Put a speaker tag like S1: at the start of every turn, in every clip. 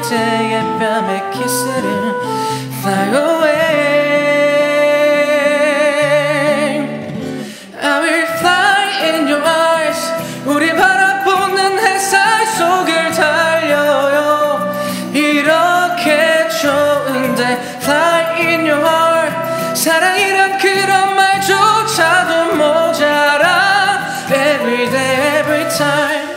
S1: 그때의 밤의 키스를 Fly away. I will fly in your eyes. 우리 바라보는 햇살 속을 달려요. 이렇게 좋은데 Fly in your heart. 사랑이란 그런 말조차도 모자라. Every day, every time.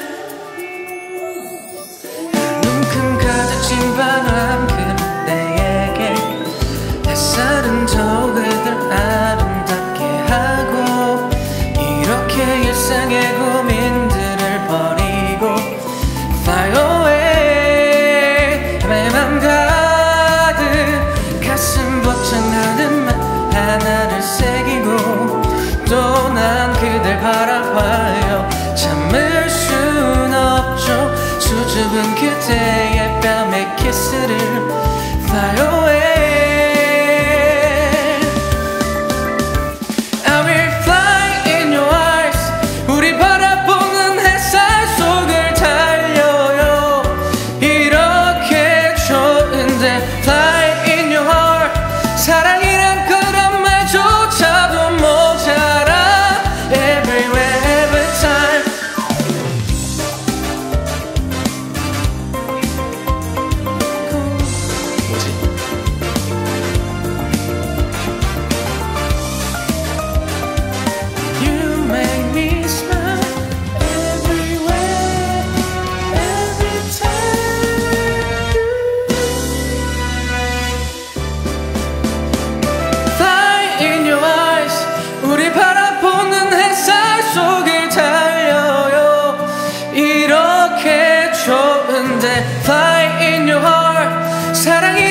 S1: 눈금 가득 찐 바람 그대에게 햇살은 더욱들 아름답게 하고 이렇게 일상의 고민들을 버리고 Fly away. 내 맘 가득 가슴 벅찬하는 말 하나를 새기고 또 난 그댈 바라봐요. 참을 순 없죠. 수줍은 그대의 뺨의 키스를 Fly away. I will fly in your eyes. 우리 바라보는 햇살 속을 달려요. 이렇게 좋은데 Fly in your heart. 사랑이란 그런 말조차도 모자라. Everywhere, every time. You make me smile everywhere, every time. Fly in your eyes. 우리 바라보는 햇살 속을 달려요. 이렇게 좋은데 Fly in your heart. 사랑이